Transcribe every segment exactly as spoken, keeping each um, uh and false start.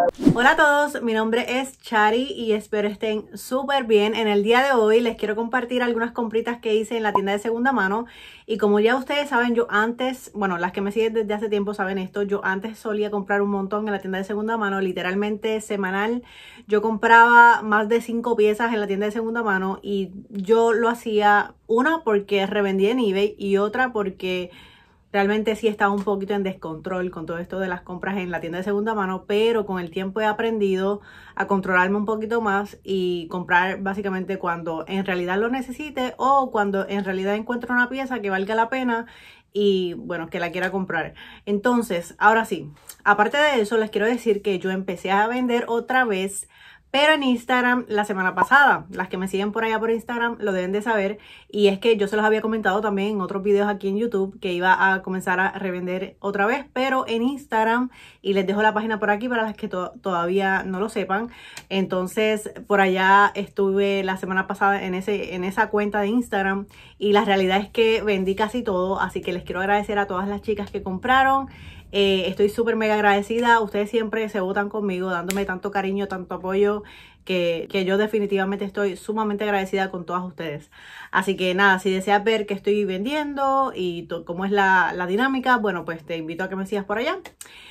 Hola a todos, mi nombre es Chari y espero estén súper bien. En el día de hoy les quiero compartir algunas compritas que hice en la tienda de segunda mano. Y como ya ustedes saben, yo antes, bueno, las que me siguen desde hace tiempo saben esto, yo antes solía comprar un montón en la tienda de segunda mano, literalmente semanal. Yo compraba más de cinco piezas en la tienda de segunda mano y yo lo hacía, una porque revendía en eBay y otra porque realmente sí estaba un poquito en descontrol con todo esto de las compras en la tienda de segunda mano, pero con el tiempo he aprendido a controlarme un poquito más y comprar básicamente cuando en realidad lo necesite o cuando en realidad encuentro una pieza que valga la pena y bueno, que la quiera comprar. Entonces, ahora sí, aparte de eso, les quiero decir que yo empecé a vender otra vez, pero en Instagram la semana pasada. Las que me siguen por allá por Instagram lo deben de saber. Y es que yo se los había comentado también en otros videos aquí en YouTube que iba a comenzar a revender otra vez, pero en Instagram. Y les dejo la página por aquí para las que to todavía no lo sepan. Entonces por allá estuve la semana pasada en, ese, en esa cuenta de Instagram. Y la realidad es que vendí casi todo. Así que les quiero agradecer a todas las chicas que compraron. Eh, estoy súper mega agradecida. Ustedes siempre se votan conmigo, dándome tanto cariño, tanto apoyo, que, que yo definitivamente estoy sumamente agradecida con todas ustedes. Así que nada, si deseas ver qué estoy vendiendo y cómo es la, la dinámica, bueno, pues te invito a que me sigas por allá.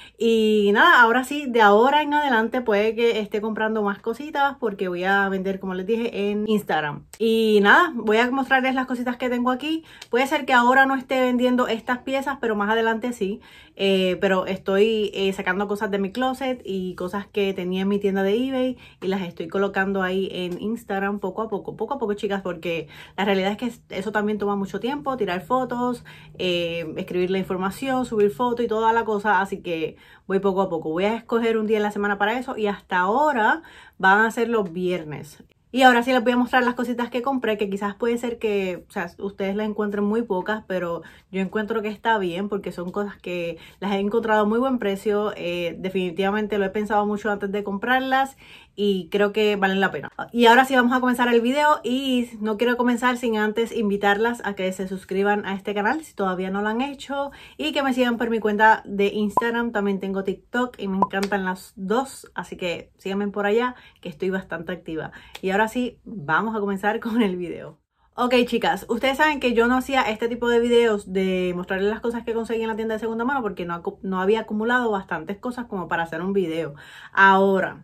Y nada, ahora sí, de ahora en adelante puede que esté comprando más cositas porque voy a vender, como les dije, en Instagram. Y nada, voy a mostrarles las cositas que tengo aquí. Puede ser que ahora no esté vendiendo estas piezas, pero más adelante sí. Eh, pero estoy eh, sacando cosas de mi closet y cosas que tenía en mi tienda de eBay y las estoy colocando ahí en Instagram poco a poco, poco a poco, chicas, porque la realidad es que eso también toma mucho tiempo, tirar fotos, eh, escribir la información, subir fotos y toda la cosa, así que voy poco a poco. Voy a escoger un día en la semana para eso y hasta ahora van a ser los viernes. Y ahora sí les voy a mostrar las cositas que compré, que quizás puede ser que, o sea, ustedes las encuentren muy pocas, pero yo encuentro que está bien porque son cosas que las he encontrado a muy buen precio. Eh, definitivamente lo he pensado mucho antes de comprarlas y creo que valen la pena. Y ahora sí vamos a comenzar el video y no quiero comenzar sin antes invitarlas a que se suscriban a este canal si todavía no lo han hecho y que me sigan por mi cuenta de Instagram. También tengo TikTok y me encantan las dos, así que síganme por allá que estoy bastante activa. Y ahora sí, vamos a comenzar con el video. Ok, chicas, ustedes saben que yo no hacía este tipo de videos de mostrarles las cosas que conseguí en la tienda de segunda mano porque no, no había acumulado bastantes cosas como para hacer un video. Ahora,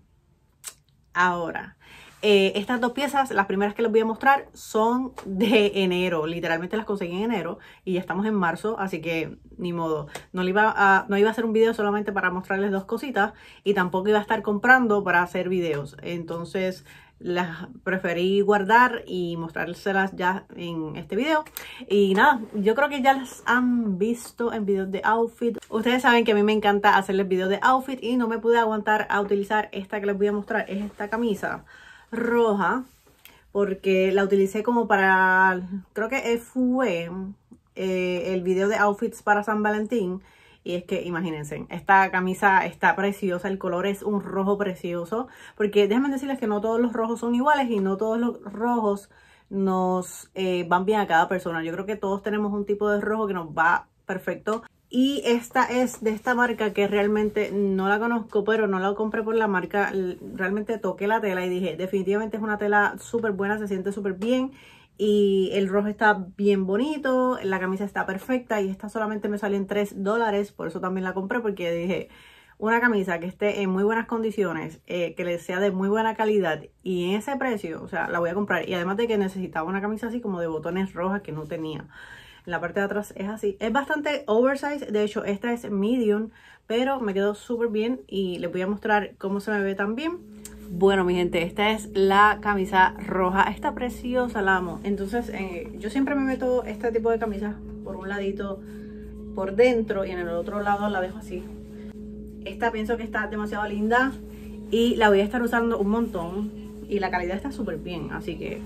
ahora, eh, estas dos piezas, las primeras que les voy a mostrar son de enero. Literalmente las conseguí en enero y ya estamos en marzo, así que ni modo. No, le iba a, no iba a hacer un video solamente para mostrarles dos cositas y tampoco iba a estar comprando para hacer videos. Entonces las preferí guardar y mostrárselas ya en este video. Y nada, yo creo que ya las han visto en videos de outfit. Ustedes saben que a mí me encanta hacerles videos de outfit y no me pude aguantar a utilizar esta que les voy a mostrar. Es esta camisa roja porque la utilicé como para, creo que fue eh, el video de outfits para San Valentín. Y es que imagínense, esta camisa está preciosa, el color es un rojo precioso, porque déjenme decirles que no todos los rojos son iguales y no todos los rojos nos eh, van bien a cada persona. Yo creo que todos tenemos un tipo de rojo que nos va perfecto. Y esta es de esta marca que realmente no la conozco, pero no la compré por la marca. Realmente toqué la tela y dije, definitivamente es una tela súper buena, se siente súper bien. Y el rojo está bien bonito, la camisa está perfecta y esta solamente me salió en tres dólares, por eso también la compré porque dije, una camisa que esté en muy buenas condiciones, eh, que le sea de muy buena calidad y en ese precio, o sea, la voy a comprar. Y además de que necesitaba una camisa así como de botones rojas que no tenía. En la parte de atrás es así, es bastante oversize, de hecho esta es medium, pero me quedó súper bien y les voy a mostrar cómo se me ve también. Bueno, mi gente, esta es la camisa roja. Está preciosa, la amo. Entonces, eh, yo siempre me meto este tipo de camisas por un ladito por dentro y en el otro lado la dejo así. Esta pienso que está demasiado linda y la voy a estar usando un montón. Y la calidad está súper bien, así que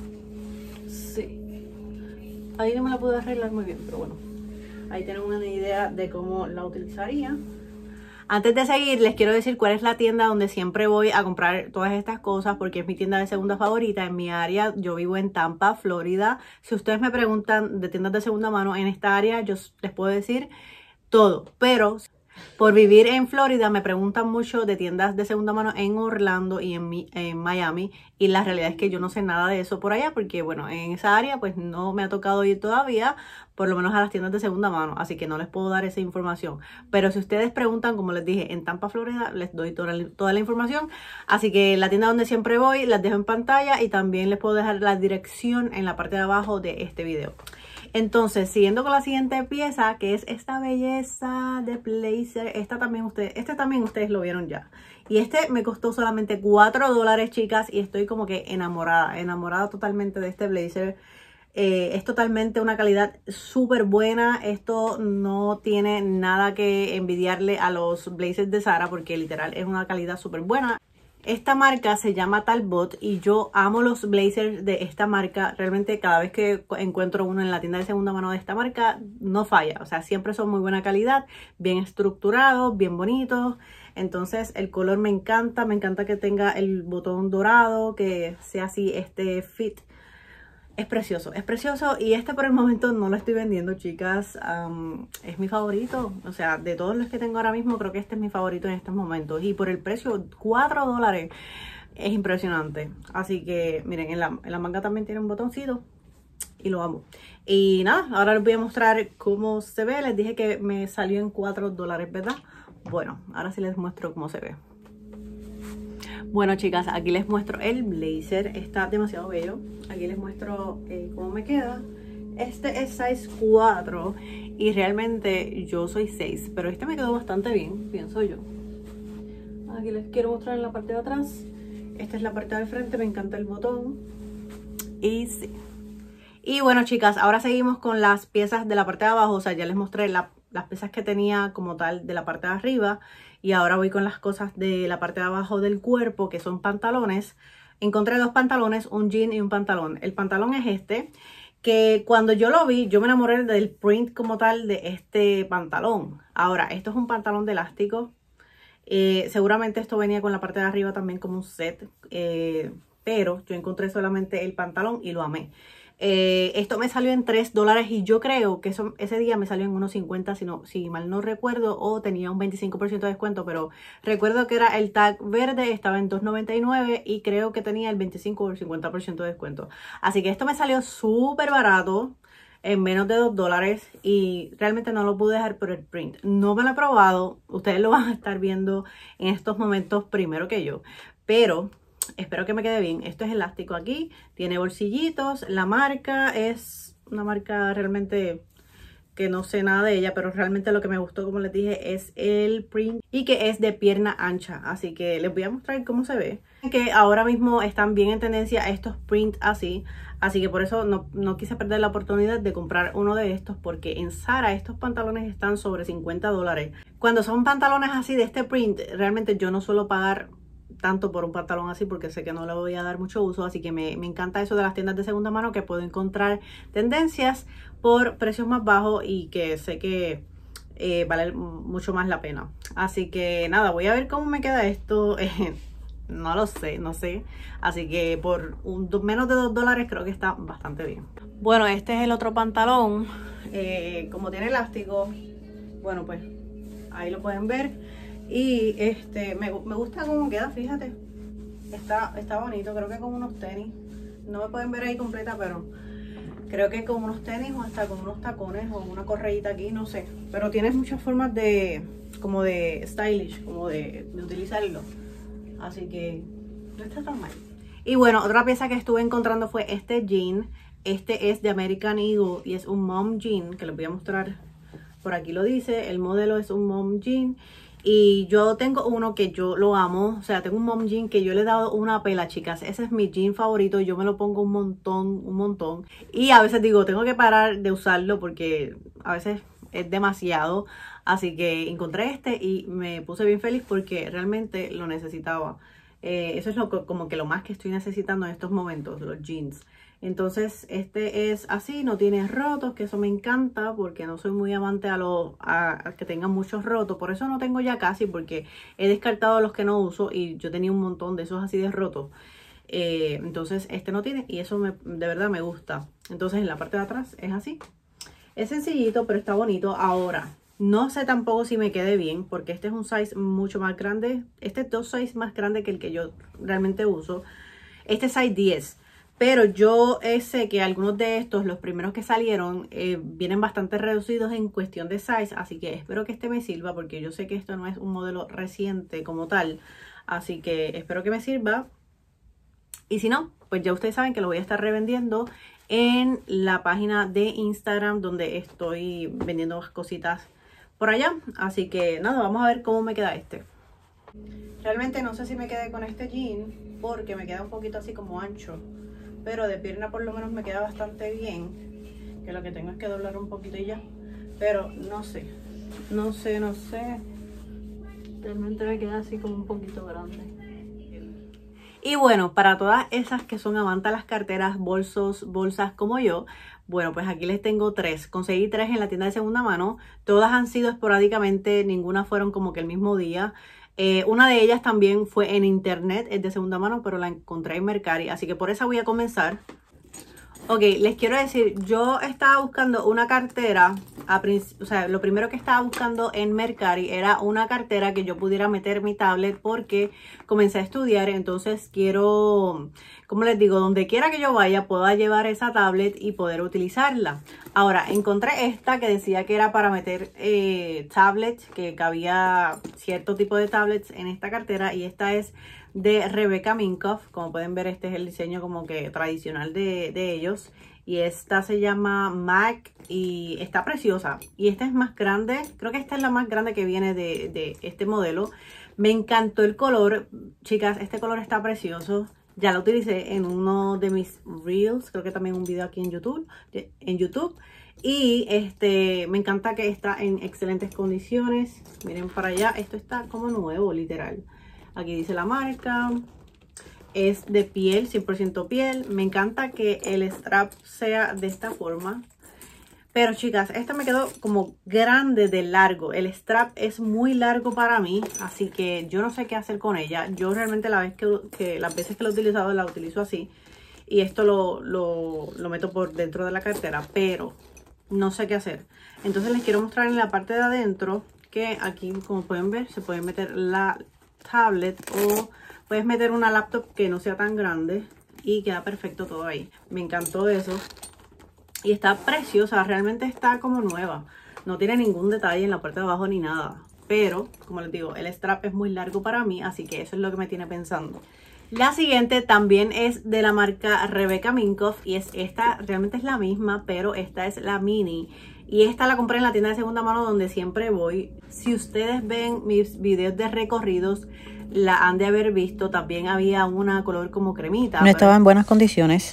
sí. Ahí no me la pude arreglar muy bien, pero bueno. Ahí tienen una idea de cómo la utilizaría. Antes de seguir, les quiero decir cuál es la tienda donde siempre voy a comprar todas estas cosas porque es mi tienda de segunda favorita en mi área. Yo vivo en Tampa, Florida. Si ustedes me preguntan de tiendas de segunda mano en esta área, yo les puedo decir todo. Pero Por vivir en Florida me preguntan mucho de tiendas de segunda mano en Orlando y en, en Miami, y la realidad es que yo no sé nada de eso por allá porque bueno, en esa área pues no me ha tocado ir todavía, por lo menos a las tiendas de segunda mano, así que no les puedo dar esa información. Pero si ustedes preguntan, como les dije, en Tampa, Florida, les doy toda la, toda la información. Así que la tienda donde siempre voy las dejo en pantalla y también les puedo dejar la dirección en la parte de abajo de este video. Entonces, siguiendo con la siguiente pieza, que es esta belleza de blazer. Esta también ustedes, este también ustedes lo vieron ya. Y este me costó solamente cuatro dólares, chicas. Y estoy como que enamorada, enamorada totalmente de este blazer. Eh, es totalmente una calidad súper buena. Esto no tiene nada que envidiarle a los blazers de Zara, porque literal es una calidad súper buena. Esta marca se llama Talbot y yo amo los blazers de esta marca. Realmente cada vez que encuentro uno en la tienda de segunda mano de esta marca, no falla. O sea, siempre son muy buena calidad, bien estructurados, bien bonitos. Entonces el color me encanta, me encanta que tenga el botón dorado, que sea así este fit. Es precioso, es precioso, y este por el momento no lo estoy vendiendo, chicas. Um, es mi favorito, o sea, de todos los que tengo ahora mismo, creo que este es mi favorito en estos momentos. Y por el precio, cuatro dólares, es impresionante. Así que, miren, en la, en la manga también tiene un botoncito y lo amo. Y nada, ahora les voy a mostrar cómo se ve. Les dije que me salió en cuatro dólares, ¿verdad? Bueno, ahora sí les muestro cómo se ve. Bueno, chicas, aquí les muestro el blazer. Está demasiado bello. Aquí les muestro eh, cómo me queda. Este es size cuatro y realmente yo soy seis, pero este me quedó bastante bien, pienso yo. Aquí les quiero mostrar en la parte de atrás. Esta es la parte de frente, me encanta el botón. Y sí. Y bueno, chicas, ahora seguimos con las piezas de la parte de abajo. O sea, ya les mostré la, las piezas que tenía como tal de la parte de arriba. Y ahora voy con las cosas de la parte de abajo del cuerpo, que son pantalones. Encontré dos pantalones, un jean y un pantalón. El pantalón es este, que cuando yo lo vi, yo me enamoré del print como tal de este pantalón. Ahora, esto es un pantalón de elástico. Eh, seguramente esto venía con la parte de arriba también como un set. Eh, pero yo encontré solamente el pantalón y lo amé. Eh, esto me salió en tres dólares y yo creo que eso, ese día me salió en unos cincuenta, si, no, si mal no recuerdo, o tenía un veinticinco por ciento de descuento, pero recuerdo que era el tag verde, estaba en dos noventa y nueve y creo que tenía el veinticinco o el cincuenta por ciento de descuento. Así que esto me salió súper barato, en menos de dos dólares, y realmente no lo pude dejar por el print. No me lo he probado, ustedes lo van a estar viendo en estos momentos primero que yo, pero espero que me quede bien. Esto es elástico aquí, tiene bolsillitos. La marca es una marca realmente que no sé nada de ella, pero realmente lo que me gustó, como les dije, es el print y que es de pierna ancha. Así que les voy a mostrar cómo se ve. Que ahora mismo están bien en tendencia estos prints así, así que por eso no, no quise perder la oportunidad de comprar uno de estos, porque en Zara estos pantalones están sobre cincuenta dólares. Cuando son pantalones así de este print, realmente yo no suelo pagar tanto por un pantalón así porque sé que no le voy a dar mucho uso, así que me, me encanta eso de las tiendas de segunda mano, que puedo encontrar tendencias por precios más bajos y que sé que eh, vale mucho más la pena. Así que nada, voy a ver cómo me queda esto. No lo sé, no sé. Así que por un, menos de dos dólares creo que está bastante bien. Bueno, este es el otro pantalón. Eh, como tiene elástico, bueno, pues ahí lo pueden ver. Y este me, me gusta cómo queda, fíjate. Está, está bonito, creo que con unos tenis. No me pueden ver ahí completa, pero creo que con unos tenis o hasta con unos tacones o una correíta aquí, no sé. Pero tienes muchas formas de, como de stylish, como de, de utilizarlo. Así que no está tan mal. Y bueno, otra pieza que estuve encontrando fue este jean. Este es de American Eagle y es un mom jean, que les voy a mostrar. Por aquí lo dice, el modelo es un mom jean. Y yo tengo uno que yo lo amo, o sea, tengo un mom jean que yo le he dado una pela, chicas. Ese es mi jean favorito, yo me lo pongo un montón, un montón. Y a veces digo, tengo que parar de usarlo porque a veces es demasiado. Así que encontré este y me puse bien feliz porque realmente lo necesitaba. Eh, eso es lo, como que lo más que estoy necesitando en estos momentos, los jeans. Entonces este es así, no tiene rotos, que eso me encanta porque no soy muy amante a los a, a que tengan muchos rotos. Por eso no tengo ya casi, porque he descartado los que no uso y yo tenía un montón de esos así de rotos. Eh, entonces este no tiene y eso me, de verdad me gusta. Entonces en la parte de atrás es así. Es sencillito, pero está bonito. Ahora, No sé tampoco si me quede bien, porque este es un size mucho más grande. Este es dos sizes más grande que el que yo realmente uso. Este es size diez. Pero yo eh, sé que algunos de estos, los primeros que salieron, eh, vienen bastante reducidos en cuestión de size. Así que espero que este me sirva, porque yo sé que esto no es un modelo reciente como tal. Así que espero que me sirva. Y si no, pues ya ustedes saben que lo voy a estar revendiendo en la página de Instagram, donde estoy vendiendo cositas por allá. Así que nada, vamos a ver cómo me queda este. Realmente no sé si me quedé con este jean, porque me queda un poquito así como ancho. Pero de pierna por lo menos me queda bastante bien. Que lo que tengo es que doblar un poquito y ya. Pero no sé, no sé, no sé. Realmente me queda así como un poquito grande. Y bueno, para todas esas que son amantes a las carteras, bolsos, bolsas como yo, bueno, pues aquí les tengo tres. Conseguí tres en la tienda de segunda mano. Todas han sido esporádicamente, ninguna fueron como que el mismo día. Eh, una de ellas también fue en internet, es de segunda mano, pero la encontré en Mercari. Así que por esa voy a comenzar. Ok, les quiero decir, yo estaba buscando una cartera, a, o sea, lo primero que estaba buscando en Mercari era una cartera que yo pudiera meter mi tablet porque comencé a estudiar, entonces quiero, como les digo, donde quiera que yo vaya pueda llevar esa tablet y poder utilizarla. Ahora, encontré esta que decía que era para meter eh, tablets, que cabía cierto tipo de tablets en esta cartera, y esta es de Rebecca Minkoff. Como pueden ver, este es el diseño como que tradicional de, de ellos, y esta se llama Mac y está preciosa. Y esta es más grande, creo que esta es la más grande que viene de, de este modelo. Me encantó el color, chicas, este color está precioso. Ya lo utilicé en uno de mis reels, creo que también un video aquí en YouTube, en YouTube. Y este me encanta que está en excelentes condiciones. Miren para allá, esto está como nuevo, literal. Aquí dice la marca, es de piel, cien por ciento piel. Me encanta que el strap sea de esta forma. Pero chicas, esta me quedó como grande de largo. El strap es muy largo para mí, así que yo no sé qué hacer con ella. Yo realmente la vez que, que las veces que lo he utilizado, la utilizo así. Y esto lo, lo, lo meto por dentro de la cartera, pero no sé qué hacer. Entonces les quiero mostrar en la parte de adentro que aquí, como pueden ver, se puede meter la tablet o puedes meter una laptop que no sea tan grande y queda perfecto todo ahí. Me encantó eso. Y está preciosa, realmente está como nueva. No tiene ningún detalle en la parte de abajo ni nada. Pero, como les digo, el strap es muy largo para mí, así que eso es lo que me tiene pensando. La siguiente también es de la marca Rebecca Minkoff y es esta, realmente es la misma, pero esta es la mini. Y esta la compré en la tienda de segunda mano donde siempre voy. Si ustedes ven mis videos de recorridos, la han de haber visto. También había una color como cremita. No estaba en buenas condiciones.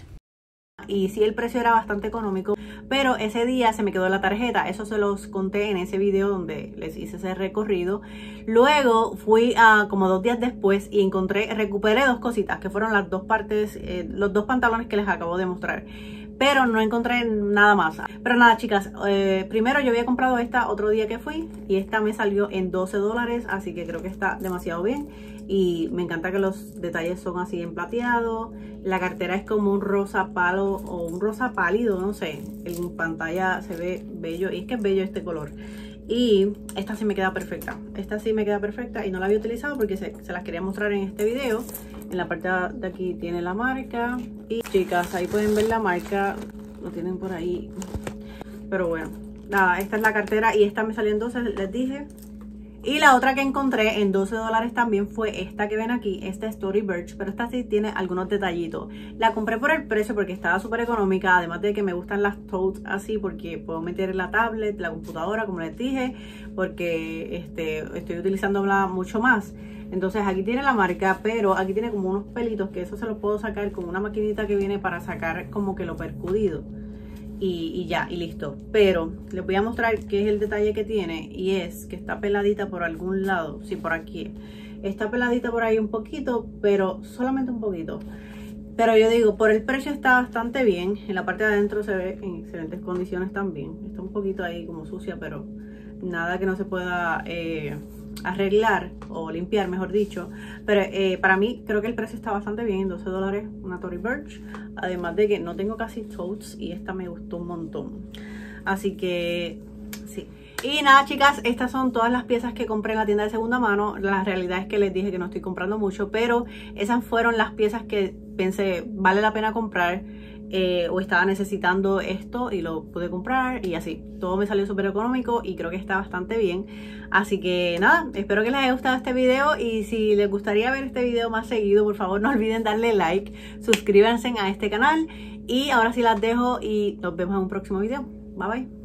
Y sí, el precio era bastante económico, pero ese día se me quedó la tarjeta. Eso se los conté en ese video donde les hice ese recorrido. Luego fui a como dos días después y encontré, recuperé dos cositas que fueron las dos partes, eh, los dos pantalones que les acabo de mostrar. Pero no encontré nada más. Pero nada, chicas, eh, primero yo había comprado esta otro día que fui y esta me salió en doce dólares, así que creo que está demasiado bien. Y me encanta que los detalles son así en plateado. La cartera es como un rosa palo o un rosa pálido, no sé. En pantalla se ve bello y es que es bello este color. Y esta sí me queda perfecta. Esta sí me queda perfecta y no la había utilizado porque se, se las quería mostrar en este video. En la parte de aquí tiene la marca. Y chicas, ahí pueden ver la marca. Lo tienen por ahí. Pero bueno, nada, esta es la cartera y esta me salió entonces, les dije. Y la otra que encontré en doce dólares también fue esta que ven aquí, esta es Tory Burch, pero esta sí tiene algunos detallitos. La compré por el precio porque estaba súper económica, además de que me gustan las totes así porque puedo meter la tablet, la computadora, como les dije, porque este, estoy utilizándola mucho más. Entonces aquí tiene la marca, pero aquí tiene como unos pelitos que eso se los puedo sacar con una maquinita que viene para sacar como que lo percudido. Y, y ya, y listo. Pero les voy a mostrar qué es el detalle que tiene. Y es que está peladita por algún lado. Sí, por aquí. Está peladita por ahí un poquito, pero solamente un poquito. Pero yo digo, por el precio está bastante bien. En la parte de adentro se ve en excelentes condiciones también. Está un poquito ahí como sucia, pero nada que no se pueda eh, arreglar o limpiar, mejor dicho. Pero eh, para mí creo que el precio está bastante bien, doce dólares una Tory Burch. Además de que no tengo casi totes y esta me gustó un montón. Así que sí. Y nada, chicas, estas son todas las piezas que compré en la tienda de segunda mano. La realidad es que les dije que no estoy comprando mucho, pero esas fueron las piezas que pensé vale la pena comprar. Eh, o estaba necesitando esto y lo pude comprar y así, todo me salió súper económico y creo que está bastante bien. Así que nada, espero que les haya gustado este video y si les gustaría ver este video más seguido, por favor no olviden darle like, suscríbanse a este canal y ahora sí las dejo y nos vemos en un próximo video. Bye bye.